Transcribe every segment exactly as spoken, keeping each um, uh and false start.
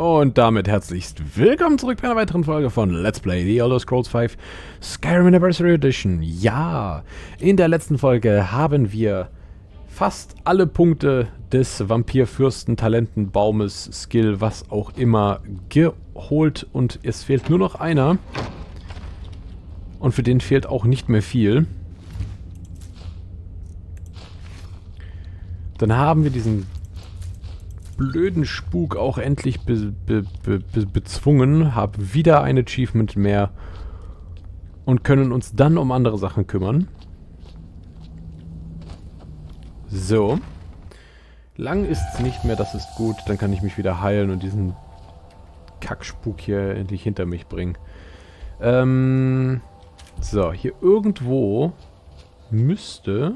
Und damit herzlichst willkommen zurück bei einer weiteren Folge von Let's Play The Elder Scrolls fünf Skyrim Anniversary Edition. Ja, in der letzten Folge haben wir fast alle Punkte des Vampirfürsten-Talentenbaumes, Skill, was auch immer, geholt und es fehlt nur noch einer. Und für den fehlt auch nicht mehr viel. Dann haben wir diesen blöden Spuk auch endlich be be be be bezwungen, haben wieder ein Achievement mehr und können uns dann um andere Sachen kümmern. So. Lang ist es nicht mehr, das ist gut. Dann kann ich mich wieder heilen und diesen Kackspuk hier endlich hinter mich bringen. Ähm, so, hier irgendwo müsste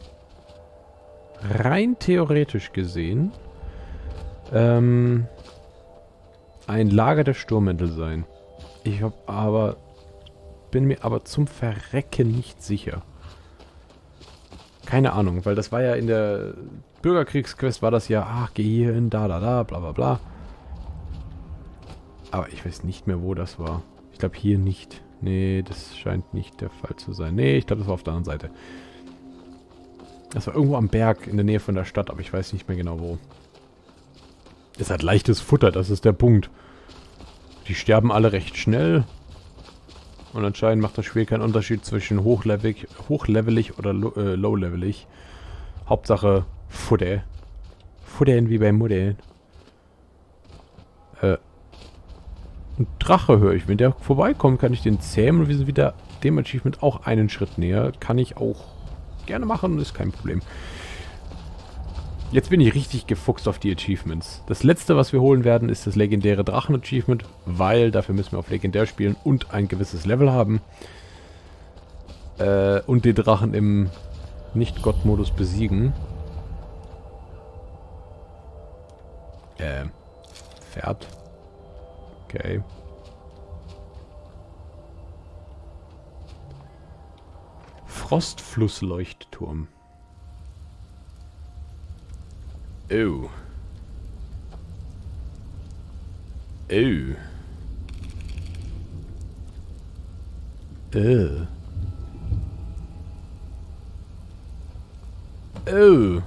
rein theoretisch gesehen Ähm, ein Lager der Sturmmäntel sein. Ich hab aber, bin mir aber zum Verrecken nicht sicher. Keine Ahnung, weil das war ja in der Bürgerkriegsquest war das ja, ach, geh hier hin, da, da, da, bla, bla, bla. Aber ich weiß nicht mehr, wo das war. Ich glaube hier nicht. Nee, das scheint nicht der Fall zu sein. Nee, ich glaube, das war auf der anderen Seite. Das war irgendwo am Berg in der Nähe von der Stadt, aber ich weiß nicht mehr genau wo. Es hat leichtes Futter, das ist der Punkt. Die sterben alle recht schnell. Und anscheinend macht das Spiel keinen Unterschied zwischen hochlevelig, hochlevelig oder lo, äh, lowlevelig. Hauptsache Futter. Futtern wie beim Modell. Äh. Ein Drache höre ich. Wenn der vorbeikommt, kann ich den zähmen und wir sind wieder dem Achievement auch einen Schritt näher. Kann ich auch gerne machen, ist kein Problem. Jetzt bin ich richtig gefuchst auf die Achievements. Das letzte, was wir holen werden, ist das legendäre Drachen-Achievement, weil dafür müssen wir auf Legendär spielen und ein gewisses Level haben. Äh, und den Drachen im Nicht-Gott-Modus besiegen. Äh, Pferd. Okay. Frostflussleuchtturm. Oh. Oh. Uh. Oh.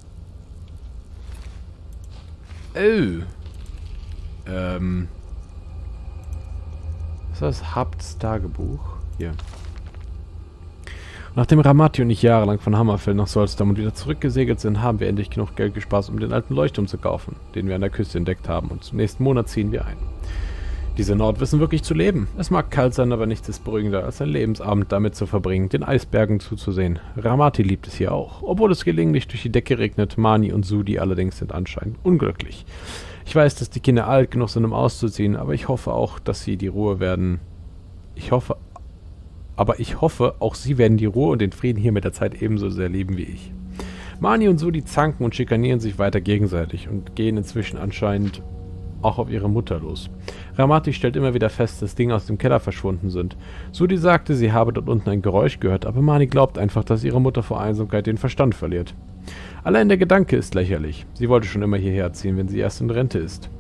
Oh. Ähm. Was ist das? Habts Tagebuch? Hier. Nachdem Ramati und ich jahrelang von Hammerfell nach Solstheim und wieder zurückgesegelt sind, haben wir endlich genug Geld gespart, um den alten Leuchtturm zu kaufen, den wir an der Küste entdeckt haben, und zum nächsten Monat ziehen wir ein. Diese Nord wissen wirklich zu leben. Es mag kalt sein, aber nichts ist beruhigender, als ein Lebensabend damit zu verbringen, den Eisbergen zuzusehen. Ramati liebt es hier auch, obwohl es gelegentlich durch die Decke regnet. Mani und Sudi allerdings sind anscheinend unglücklich. Ich weiß, dass die Kinder alt genug sind, um auszuziehen, aber ich hoffe auch, dass sie die Ruhe werden. Ich hoffe Aber ich hoffe, auch sie werden die Ruhe und den Frieden hier mit der Zeit ebenso sehr lieben wie ich. Mani und Sudi zanken und schikanieren sich weiter gegenseitig und gehen inzwischen anscheinend auch auf ihre Mutter los. Ramati stellt immer wieder fest, dass Dinge aus dem Keller verschwunden sind. Sudi sagte, sie habe dort unten ein Geräusch gehört, aber Mani glaubt einfach, dass ihre Mutter vor Einsamkeit den Verstand verliert. Allein der Gedanke ist lächerlich. Sie wollte schon immer hierher ziehen, wenn sie erst in Rente ist.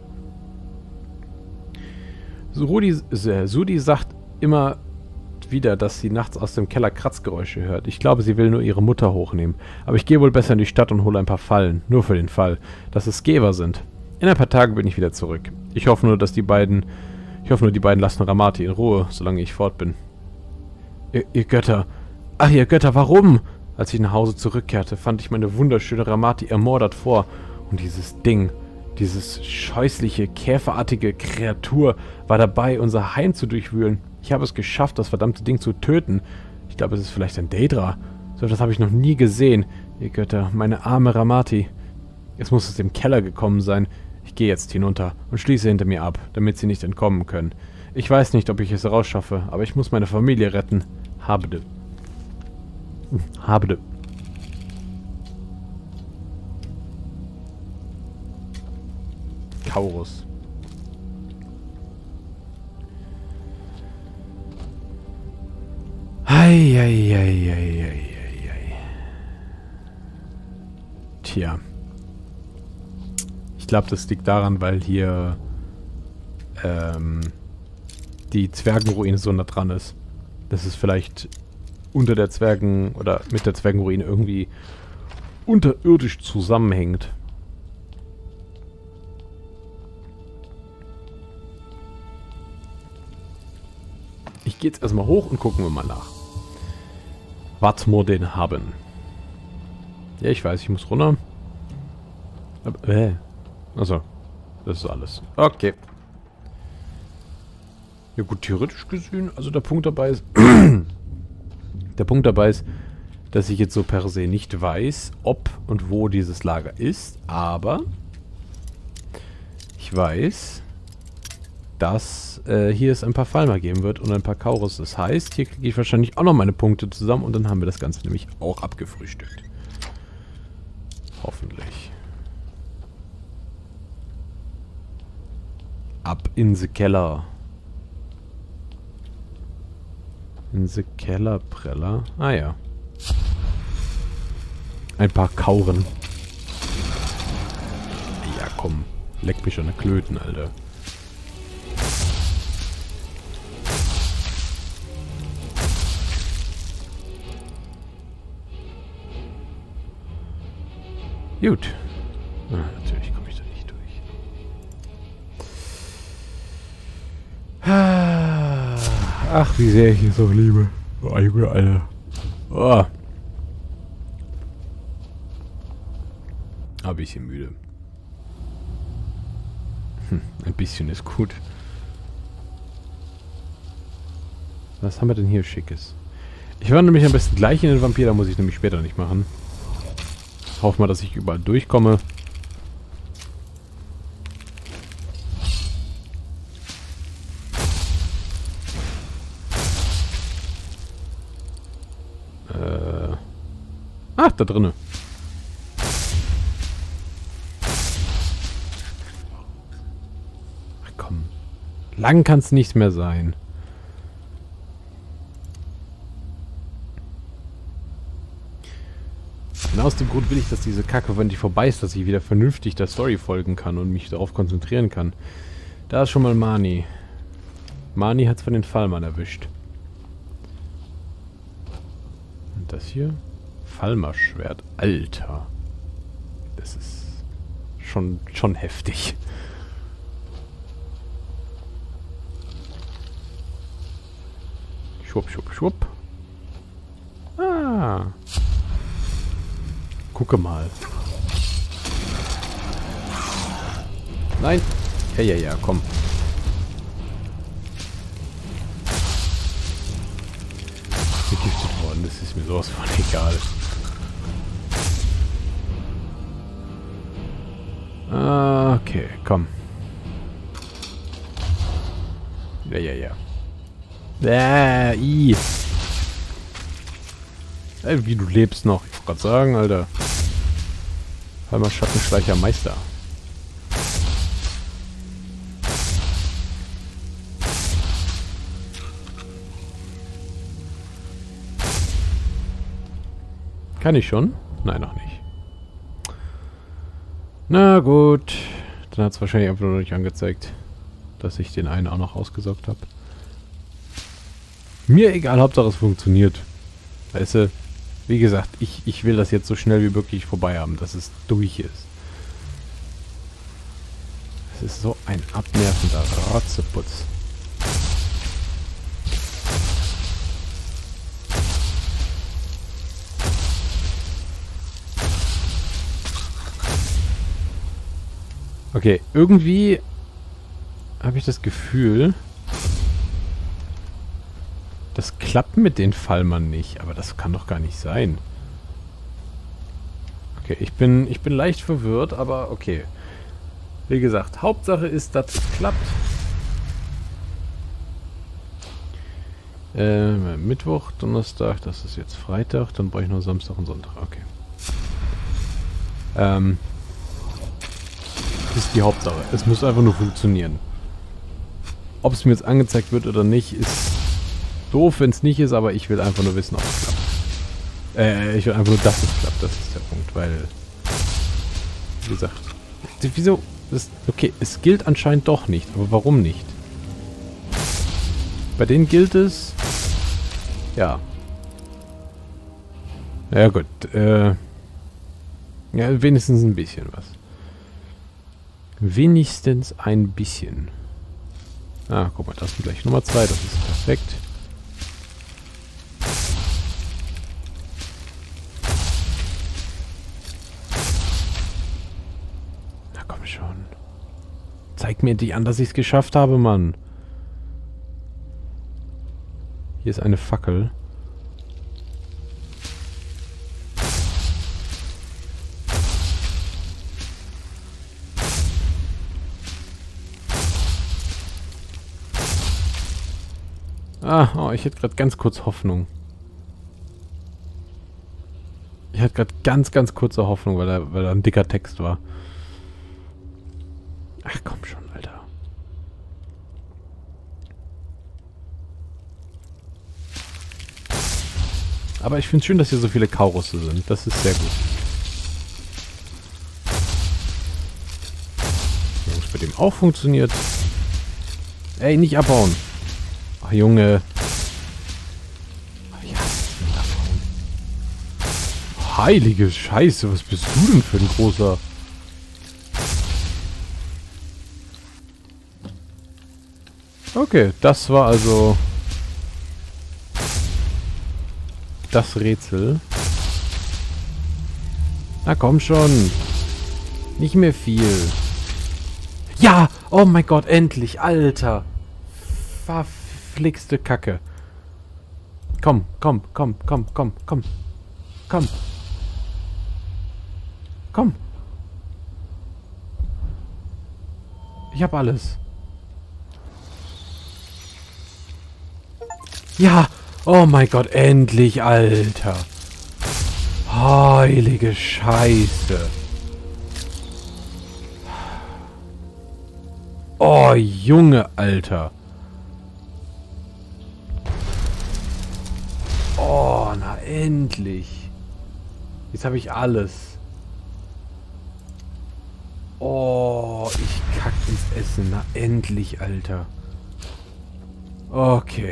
Sudi, äh, Sudi sagt immer wieder, dass sie nachts aus dem Keller Kratzgeräusche hört. Ich glaube, sie will nur ihre Mutter hochnehmen. Aber ich gehe wohl besser in die Stadt und hole ein paar Fallen. Nur für den Fall, dass es Geber sind. In ein paar Tagen bin ich wieder zurück. Ich hoffe nur, dass die beiden... Ich hoffe nur, die beiden lassen Ramati in Ruhe, solange ich fort bin. Ihr, ihr Götter... Ach, ihr Götter, warum? Als ich nach Hause zurückkehrte, fand ich meine wunderschöne Ramati ermordet vor. Und dieses Ding... Dieses scheußliche, käferartige Kreatur war dabei, unser Heim zu durchwühlen. Ich habe es geschafft, das verdammte Ding zu töten. Ich glaube, es ist vielleicht ein Daedra. So etwas habe ich noch nie gesehen. Ihr Götter, meine arme Ramati. Es muss aus dem Keller gekommen sein. Ich gehe jetzt hinunter und schließe hinter mir ab, damit sie nicht entkommen können. Ich weiß nicht, ob ich es rausschaffe, aber ich muss meine Familie retten. Habde. Habde. Kaurus. Eieieiei. Tja. Ich glaube, das liegt daran, weil hier ähm, die Zwergenruine so nah dran ist. Dass es vielleicht unter der Zwergen- oder mit der Zwergenruine irgendwie unterirdisch zusammenhängt. Ich gehe jetzt erstmal hoch und gucken wir mal nach. Was wir denn haben. Ja, ich weiß, ich muss runter. Aber, äh. Achso. Das ist alles. Okay. Ja gut, theoretisch gesehen, also der Punkt dabei ist... der Punkt dabei ist, dass ich jetzt so per se nicht weiß, ob und wo dieses Lager ist, aber ich weiß, dass äh, hier es ein paar Falmer geben wird und ein paar Kaurus. Das heißt, hier kriege ich wahrscheinlich auch noch meine Punkte zusammen und dann haben wir das Ganze nämlich auch abgefrühstückt. Hoffentlich. Ab in the Keller. In the Keller, Preller. Ah ja. Ein paar Kauren. Ja, komm. Leck mich an der Klöten, Alter. Gut. Ah, natürlich komme ich da nicht durch. Ach, wie sehr ich es auch liebe. Oh, Junge, Alter. Oh. Ein bisschen müde. Hm, ein bisschen ist gut. Was haben wir denn hier Schickes? Ich wandle mich am besten gleich in den Vampir, da muss ich nämlich später nicht machen. Hoffe mal, dass ich überall durchkomme. Äh. Ach, da drinnen. Ach komm. Lang kann es nicht mehr sein. Genau aus dem Grund will ich, dass diese Kacke, wenn die vorbei ist, dass ich wieder vernünftig der Story folgen kann und mich darauf konzentrieren kann. Da ist schon mal Mani. Mani hat es von den Fallmann erwischt. Und das hier? Falmer-Schwert. Alter. Das ist schon, schon heftig. Schwupp, schwupp, schwupp. Ah. Gucke mal. Nein. Ja, ja, ja, komm. Vergiftet worden, das ist mir sowas von egal. Okay, komm. Ja, ja, ja. Äh, i. Ey, wie du lebst noch. Ich wollte gerade sagen, Alter. Halt mal Schattenschleicher Meister. Kann ich schon? Nein, noch nicht. Na gut. Dann hat es wahrscheinlich einfach nur nicht angezeigt, dass ich den einen auch noch ausgesaugt habe. Mir egal, Hauptsache es funktioniert. Weißt du, wie gesagt, ich, ich will das jetzt so schnell wie möglich vorbei haben, dass es durch ist. Es ist so ein abnervender Rotzeputz. Okay, irgendwie habe ich das Gefühl, das klappt mit den Fallmann nicht, aber das kann doch gar nicht sein. Okay, ich bin, ich bin leicht verwirrt, aber okay. Wie gesagt, Hauptsache ist, dass es klappt. Äh, Mittwoch, Donnerstag, das ist jetzt Freitag, dann brauche ich noch Samstag und Sonntag, okay. Ähm, das ist die Hauptsache. Es muss einfach nur funktionieren. Ob es mir jetzt angezeigt wird oder nicht, ist doof, wenn es nicht ist, aber ich will einfach nur wissen, ob es klappt. Äh, ich will einfach nur, dass es klappt. Das ist der Punkt, weil, wie gesagt, wieso, Das ist, okay, es gilt anscheinend doch nicht. Aber warum nicht? Bei denen gilt es... Ja. Ja gut, äh... ja, wenigstens ein bisschen was. Wenigstens ein bisschen. Ah, guck mal, das ist gleich Nummer zwei, das ist perfekt. Na komm schon. Zeig mir endlich an, dass ich es geschafft habe, Mann. Hier ist eine Fackel. Ah, oh, ich hätte gerade ganz kurz Hoffnung. Ich hatte gerade ganz, ganz kurze Hoffnung, weil da, weil da ein dicker Text war. Ach komm schon, Alter. Aber ich finde es schön, dass hier so viele Kaurusse sind. Das ist sehr gut. Wenn es bei dem auch funktioniert. Ey, nicht abhauen. Ach, Junge. Ja, heilige Scheiße, was bist du denn für ein großer... Okay, das war also... das Rätsel. Na komm schon. Nicht mehr viel. Ja! Oh mein Gott, endlich, Alter. Verflixte Kacke. Komm, komm, komm, komm, komm, komm. Komm. Komm. Ich hab alles. Ja! Oh mein Gott, endlich, Alter. Heilige Scheiße. Oh, Junge, Alter. Oh, na endlich. Jetzt habe ich alles. Oh, ich kack ins Essen. Na endlich, Alter. Okay.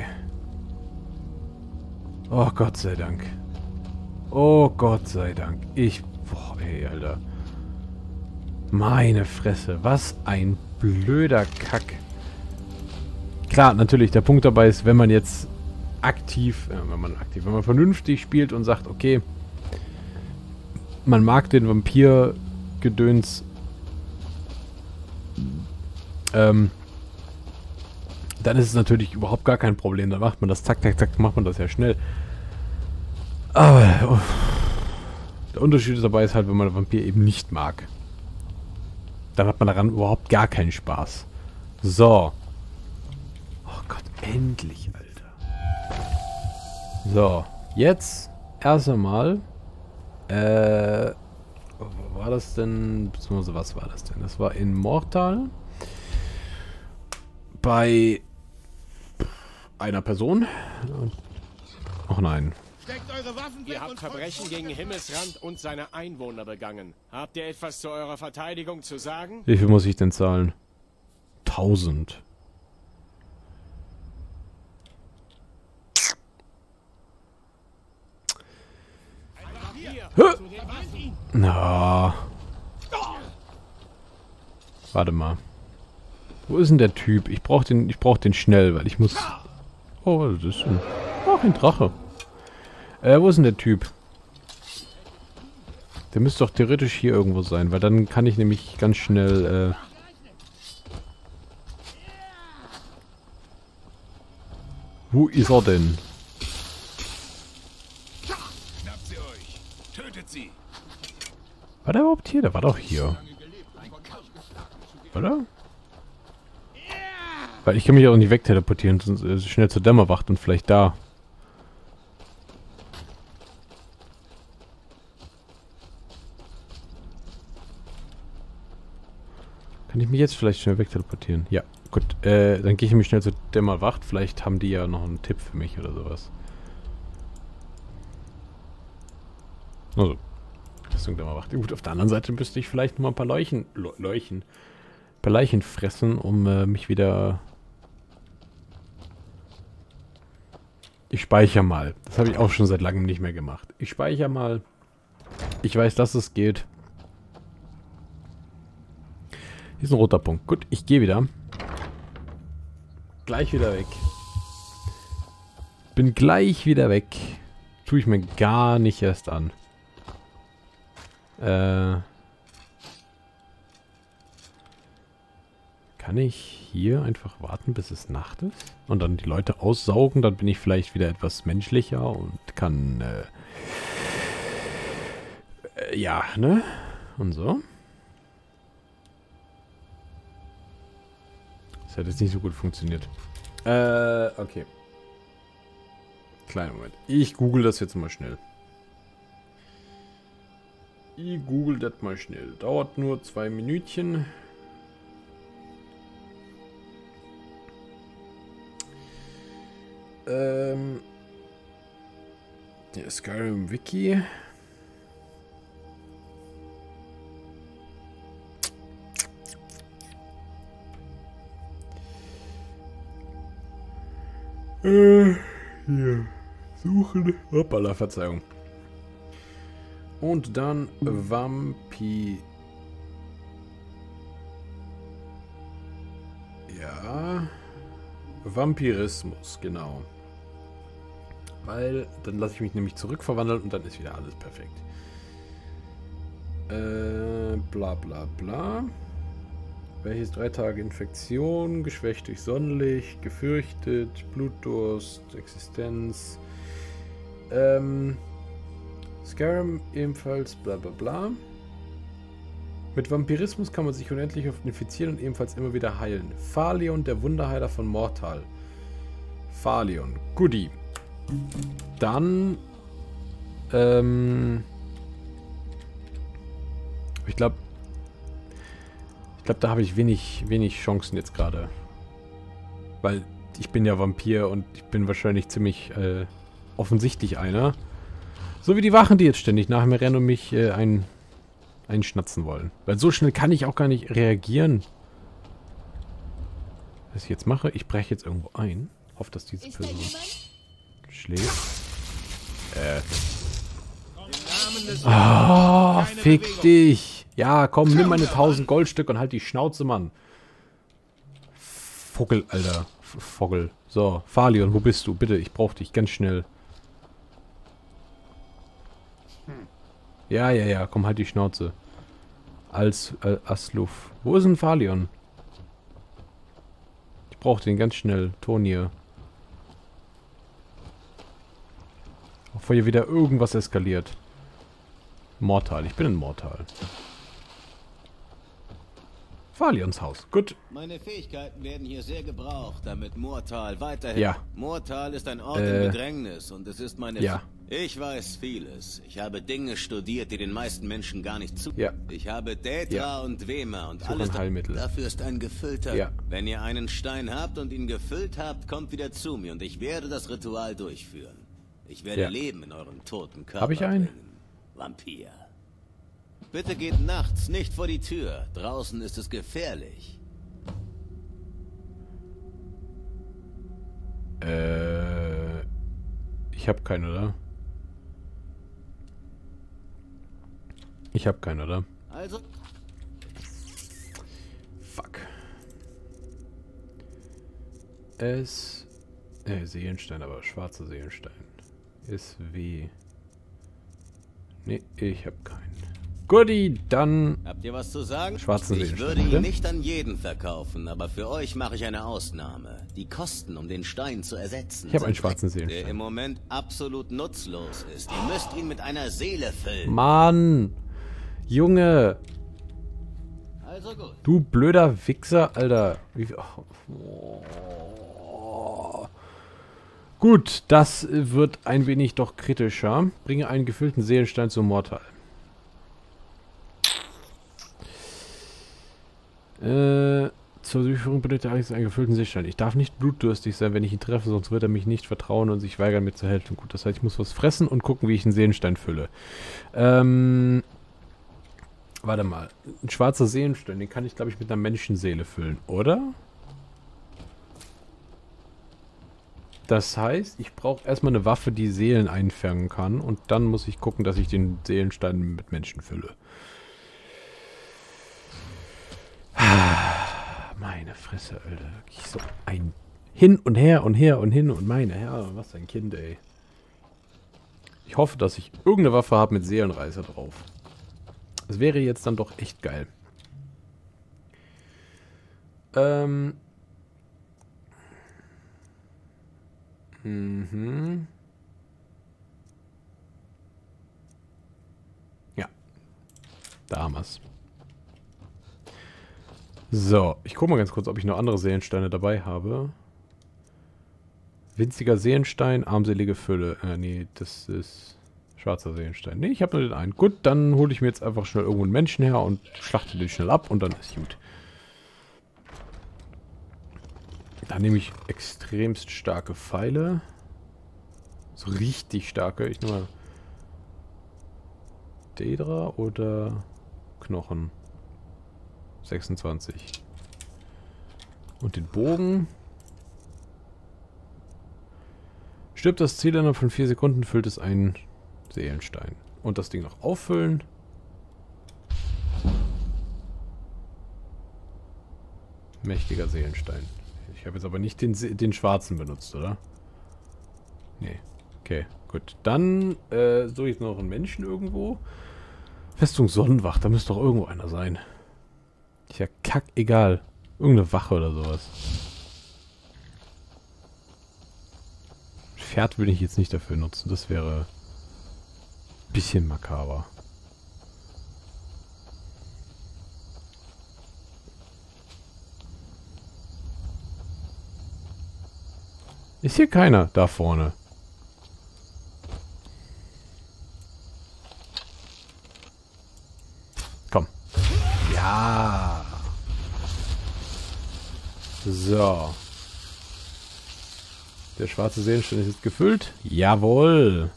Oh, Gott sei Dank. Oh, Gott sei Dank. Ich... Boah, ey, Alter. Meine Fresse. Was ein blöder Kack. Klar, natürlich, der Punkt dabei ist, wenn man jetzt aktiv... Äh, wenn man aktiv... Wenn man vernünftig spielt und sagt, okay, man mag den Vampir-Gedöns... Ähm... Dann ist es natürlich überhaupt gar kein Problem. Dann macht man das zack, zack, zack, macht man das ja schnell. Aber oh, der Unterschied dabei ist halt, wenn man den Vampir eben nicht mag. Dann hat man daran überhaupt gar keinen Spaß. So. Oh Gott, endlich, Alter. So, jetzt erst einmal. Äh, wo war das denn? Beziehungsweise was war das denn? Das war in Mortal. Bei einer Person. Ach nein. Ihr habt Verbrechen gegen Himmelsrand und seine Einwohner begangen. Habt ihr etwas zu eurer Verteidigung zu sagen? Wie viel muss ich denn zahlen? Tausend. Na. Warte mal. Wo ist denn der Typ? Ich brauche den, ich brauche den schnell, weil ich muss... Oh, das ist ein... Ach, ein Drache. Äh, wo ist denn der Typ? Der müsste doch theoretisch hier irgendwo sein, weil dann kann ich nämlich ganz schnell, äh... Wo ist er denn? War der überhaupt hier? Der war doch hier. Oder? Weil ich kann mich auch nicht wegteleportieren, sonst äh, schnell zur Dämmerwacht und vielleicht da. Kann ich mich jetzt vielleicht schnell wegteleportieren? Ja, gut. Äh, dann gehe ich nämlich schnell zur Dämmerwacht. Vielleicht haben die ja noch einen Tipp für mich oder sowas. Also, Richtung Dämmerwacht. Gut, auf der anderen Seite müsste ich vielleicht noch mal ein paar Leuchen... Leuchen... paar Leichen fressen, um äh, mich wieder... Ich speichere mal. Das habe ich auch schon seit langem nicht mehr gemacht. Ich speichere mal. Ich weiß, dass es geht. Hier ist ein roter Punkt. Gut, ich gehe wieder. Gleich wieder weg. Bin gleich wieder weg. Tue ich mir gar nicht erst an. Äh... Kann ich hier einfach warten, bis es Nacht ist? Und dann die Leute aussaugen? Dann bin ich vielleicht wieder etwas menschlicher und kann, äh, äh, ja, ne? Und so. Das hat jetzt nicht so gut funktioniert. Äh, okay. Kleinen Moment. Ich google das jetzt mal schnell. Ich google das mal schnell. Dauert nur zwei Minütchen. Ähm, der Skyrim Wiki. Äh, hier. Suchen. Hoppala, Verzeihung. Und dann Vampi. Ja. Vampirismus, genau. Weil, dann lasse ich mich nämlich zurückverwandeln und dann ist wieder alles perfekt. Äh, bla bla bla. Welches drei Tage Infektion, geschwächt durch Sonnenlicht, gefürchtet, Blutdurst, Existenz. Ähm, Skyrim ebenfalls bla bla bla. Mit Vampirismus kann man sich unendlich oft infizieren und ebenfalls immer wieder heilen. Phalion, der Wunderheiler von Mortal. Phalion. Goodie. Dann, ähm, ich glaube, ich glaube, da habe ich wenig, wenig Chancen jetzt gerade. Weil ich bin ja Vampir und ich bin wahrscheinlich ziemlich äh, offensichtlich einer. So wie die Wachen, die jetzt ständig nach mir rennen und mich äh, ein, einschnatzen wollen. Weil so schnell kann ich auch gar nicht reagieren. Was ich jetzt mache, ich breche jetzt irgendwo ein. Hoffe, dass diese Person schläft. Äh. Ah, oh, fick dich. Ja, komm, nimm meine tausend Goldstück und halt die Schnauze, Mann. Vogel, Alter. Vogel. So, Phalion, wo bist du? Bitte, ich brauch dich ganz schnell. Ja, ja, ja, komm, halt die Schnauze. Als äh, Asluf. Wo ist denn Phalion? Ich brauch den ganz schnell. Tonir. Bevor hier wieder irgendwas eskaliert. Mortal. Ich bin in Mortal. Phalions Haus. Gut. Meine Fähigkeiten werden hier sehr gebraucht, damit Mortal weiterhin... Ja. Mortal ist ein Ort äh, im Bedrängnis und es ist meine... Ja. Ich weiß vieles. Ich habe Dinge studiert, die den meisten Menschen gar nicht zu... Ja. Ich habe Daedra Ja. und Wema und Suche alles... ein Heilmittel. Dafür ist ein gefüllter... Ja. Wenn ihr einen Stein habt und ihn gefüllt habt, kommt wieder zu mir und ich werde das Ritual durchführen. Ich werde Ja. Leben in euren toten Körper Hab ich einen? bringen. Vampir. Bitte geht nachts nicht vor die Tür. Draußen ist es gefährlich. Äh, ich hab keinen, oder? Ich hab keinen, oder? Also... Fuck. Es... Äh, Seelenstein, aber schwarzer Seelenstein. S W. Nee, ich hab keinen. Guti, dann... Habt ihr was zu sagen? Schwarzen Ich Seelenstein, würde ihn bitte? nicht an jeden verkaufen, aber für euch mache ich eine Ausnahme. Die Kosten, um den Stein zu ersetzen, Ich habe einen sind schwarzen weg, Seelenstein. der im Moment absolut nutzlos ist. Ihr müsst ihn mit einer Seele füllen. Mann! Junge! Also gut. Du blöder Wichser, Alter. Wie, oh. Gut, das wird ein wenig doch kritischer. Bringe einen gefüllten Seelenstein zum Mortal. Äh, zur Durchführung benötigt Alex einen gefüllten Seelenstein. Ich darf nicht blutdurstig sein, wenn ich ihn treffe, sonst wird er mich nicht vertrauen und sich weigern, mir zu helfen. Gut, das heißt, ich muss was fressen und gucken, wie ich einen Seelenstein fülle. Ähm... Warte mal. Ein schwarzer Seelenstein, den kann ich, glaube ich, mit einer Menschenseele füllen, oder? Das heißt, ich brauche erstmal eine Waffe, die Seelen einfangen kann. Und dann muss ich gucken, dass ich den Seelenstein mit Menschen fülle. Meine Fresse, Alter. Ich so ein hin und her und her und hin und meine Herr. Was ein Kind, ey. Ich hoffe, dass ich irgendeine Waffe habe mit Seelenreißer drauf. Das wäre jetzt dann doch echt geil. Ähm... Mhm. Ja. Da haben wir's. So, ich gucke mal ganz kurz, ob ich noch andere Seelensteine dabei habe. Winziger Seelenstein, armselige Fülle. Äh, nee, das ist schwarzer Seelenstein. Nee, ich habe nur den einen. Gut, dann hole ich mir jetzt einfach schnell irgendwo einen Menschen her und schlachte den schnell ab und dann ist gut. Da nehme ich extremst starke Pfeile. So richtig starke. Ich nehme mal Daedra oder Knochen. sechsundzwanzig. Und den Bogen. Stirbt das Ziel innerhalb von vier Sekunden, füllt es einen Seelenstein. Und das Ding noch auffüllen. Mächtiger Seelenstein. Ich habe jetzt aber nicht den, den schwarzen benutzt, oder? Nee. Okay, gut. Dann äh, suche ich noch einen Menschen irgendwo. Festung Sonnenwacht, da müsste doch irgendwo einer sein. Ist ja kack egal. Irgendeine Wache oder sowas. Pferd würde ich jetzt nicht dafür nutzen. Das wäre ein bisschen makaber. Ist hier keiner da vorne? Komm. Ja. So. Der schwarze Seelenstein ist jetzt gefüllt. Jawohl.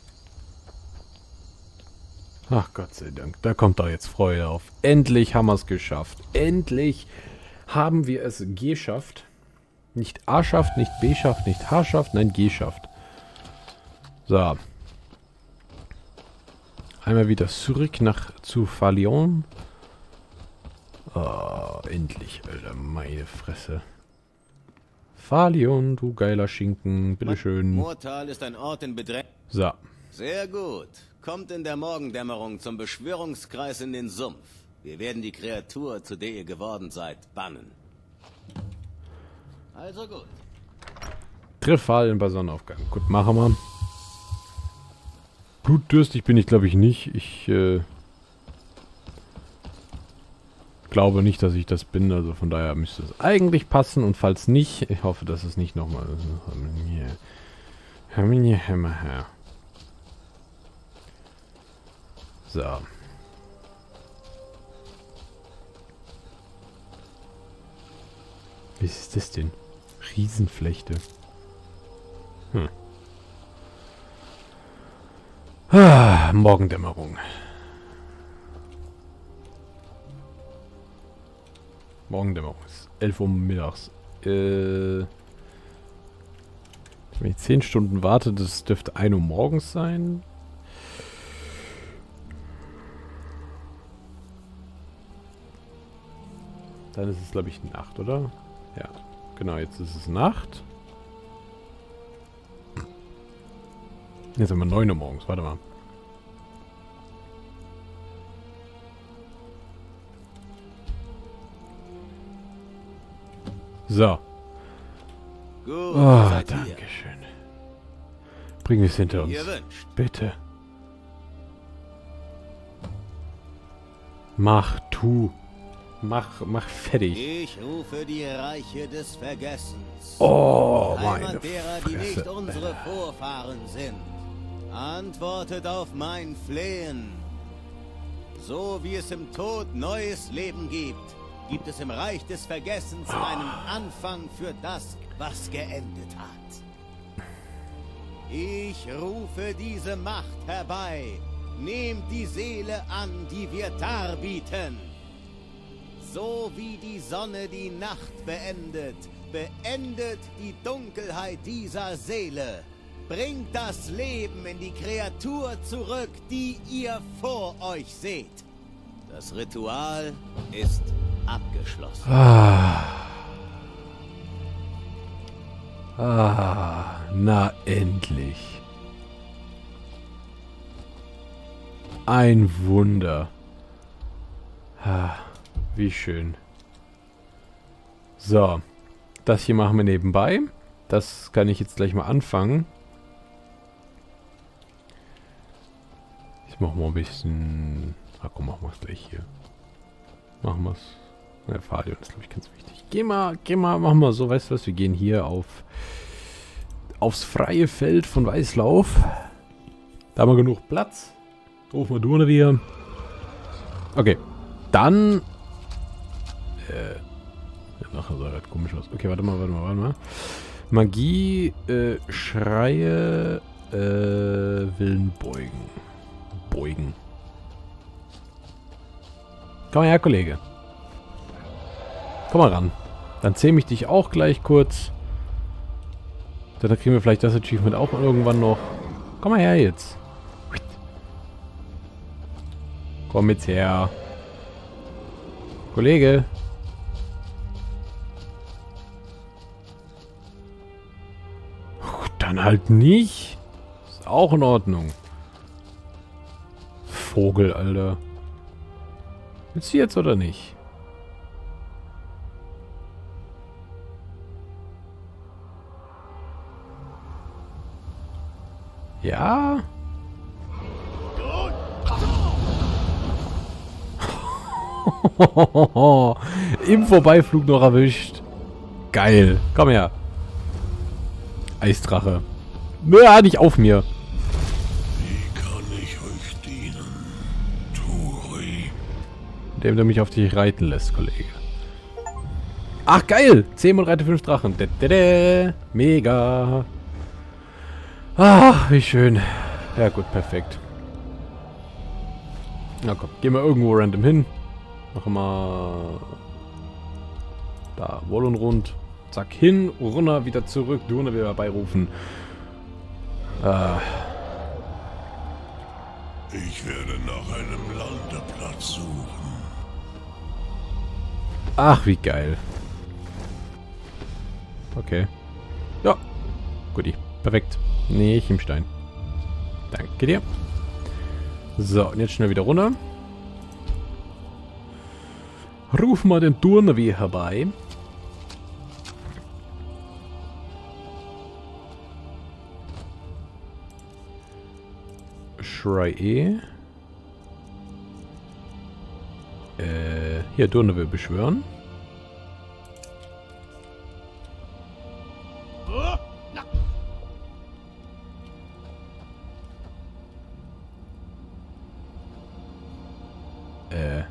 Ach Gott sei Dank. Da kommt doch jetzt Freude auf. Endlich haben wir es geschafft. Endlich haben wir es geschafft. Nicht A schafft, nicht B schafft, nicht H schafft, nein, G schafft. So. Einmal wieder zurück nach zu Phalion. Oh, endlich, Alter, meine Fresse. Phalion, du geiler Schinken, bitteschön. Mortal ist ein Ort in Bedrängnis. So. Sehr gut. Kommt in der Morgendämmerung zum Beschwörungskreis in den Sumpf. Wir werden die Kreatur, zu der ihr geworden seid, bannen. Also gut. Triff Fallen bei Sonnenaufgang. Gut, machen wir. Blutdürstig bin ich, glaube ich, nicht. Ich äh, glaube nicht, dass ich das bin. Also von daher müsste es eigentlich passen. Und falls nicht, ich hoffe, dass es nicht nochmal... So. Was ist das denn? Riesenflechte. Hm. Ah, Morgendämmerung. Morgendämmerung ist elf Uhr mittags. Äh, wenn ich zehn Stunden warte, das dürfte ein Uhr morgens sein. Dann ist es, glaube ich, Nacht, oder? Ja, genau, jetzt ist es Nacht. Jetzt haben wir neun Uhr morgens, warte mal. So. Gut, Oh, seid ihr. danke schön. Bringen wir es hinter uns. Ihr wünscht. Bitte. Mach, tu. Mach, mach fertig. Ich rufe die Reiche des Vergessens. Oh, Heimat meine derer, die nicht Fresse. unsere Vorfahren sind. Antwortet auf mein Flehen. So wie es im Tod neues Leben gibt, gibt es im Reich des Vergessens einen Anfang für das, was geendet hat. Ich rufe diese Macht herbei, nehmt die Seele an, die wir darbieten. So wie die Sonne die Nacht beendet, beendet die Dunkelheit dieser Seele. Bringt das Leben in die Kreatur zurück, die ihr vor euch seht. Das Ritual ist abgeschlossen. Ah. Ah, na endlich. Ein Wunder. Ah, wie schön. So, das hier machen wir nebenbei. Das kann ich jetzt gleich mal anfangen. Ich mach mal ein bisschen... Ach komm, machen wir es gleich hier. Machen wir es. Ja, Fadion ist, glaube ich, ganz wichtig. Geh mal, geh mal, machen wir so, weißt du was, wir gehen hier auf aufs freie Feld von Weißlauf. Da haben wir genug Platz. Rufen wir Durnevier. Okay, dann... Äh... Ja, nachher sah das komisch aus. Okay, warte mal, warte mal, warte mal. Magie, äh, Schreie, äh, Willen beugen. Beugen. Komm mal her, Kollege. Komm mal ran. Dann zähme ich dich auch gleich kurz. Dann kriegen wir vielleicht das Achievement auch irgendwann noch. Komm mal her jetzt. Komm jetzt her. Kollege. Dann halt nicht. Ist auch in Ordnung. Vogel, Alter. Willst du jetzt oder nicht? Ja? Im Vorbeiflug noch erwischt. Geil. Komm her. Eisdrache. Hör nicht auf mir. Wie kann ich euch dienen, Turi? Indem du mich auf dich reiten lässt, Kollege. Ach, geil. zehn und reite fünf Drachen. Dä, mega. Ach, wie schön. Ja gut, perfekt. Na komm, gehen wir irgendwo random hin. Machen wir... Da, Woll und Rund. Zack, hin, runter, wieder zurück. Durne wir herbeirufen. Ah. Ich werde nach einem Landeplatz suchen. Ach, wie geil. Okay. Ja. Guti. Perfekt. Nee, ich im Stein. Danke dir. So, und jetzt schnell wieder runter. Ruf mal den Durnevier herbei. Schrei. Äh, hier, Durnevier beschwören. Äh.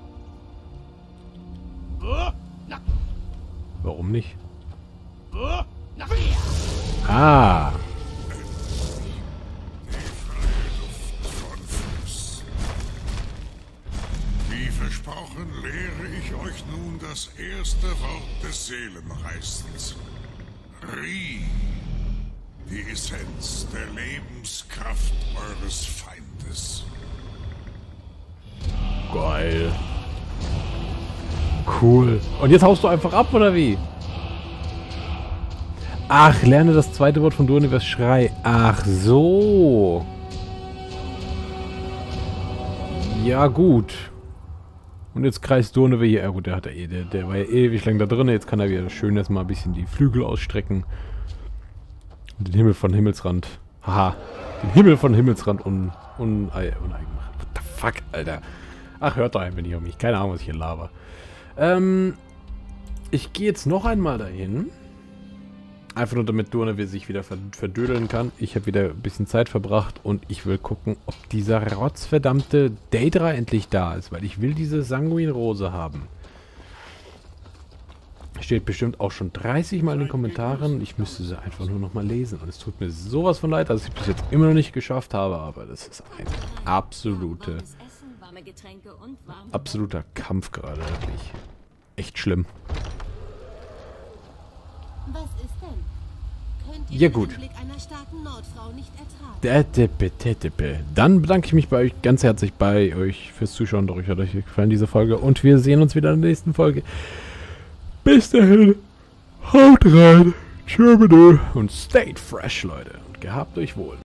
Warum nicht? Ah. Wie versprochen lehre ich euch nun das erste Wort des Seelenreißens. Ri. Die Essenz der Lebenskraft eures Feindes. Geil. Cool. Und jetzt haust du einfach ab, oder wie? Ach, lerne das zweite Wort von Durneviers Schrei. Ach so. Ja, gut. Und jetzt kreist Durnevier hier. Ja gut, der hat ja eh, der, der war ja ewig lang da drin. Jetzt kann er wieder schön erstmal ein bisschen die Flügel ausstrecken. Und den Himmel von Himmelsrand. Haha. Den Himmel von Himmelsrand un, un, un, un, what the fuck, Alter. Ach, hört doch einfach nicht um mich. Keine Ahnung, was ich hier laber. Ähm, ich gehe jetzt noch einmal dahin. Einfach nur damit Durnevier sich wieder verdödeln kann. Ich habe wieder ein bisschen Zeit verbracht und ich will gucken, ob dieser rotzverdammte Daedra endlich da ist, weil ich will diese Sanguinrose haben. Steht bestimmt auch schon dreißig Mal in den Kommentaren. Ich müsste sie einfach nur noch mal lesen. Und es tut mir sowas von leid, dass ich das jetzt immer noch nicht geschafft habe. Aber das ist ein absolute, absoluter Kampf gerade, wirklich. Echt schlimm. Was ist denn? Könnt ihr Ja, den gut. Anblick einer starken Nordfrau nicht ertragen? Dann bedanke ich mich bei euch ganz herzlich bei euch fürs Zuschauen. Doch, euch hat euch gefallen, diese Folge. Und wir sehen uns wieder in der nächsten Folge. Bis dahin. Haut rein. Tschö, und stayed fresh, Leute. Und gehabt euch wohl.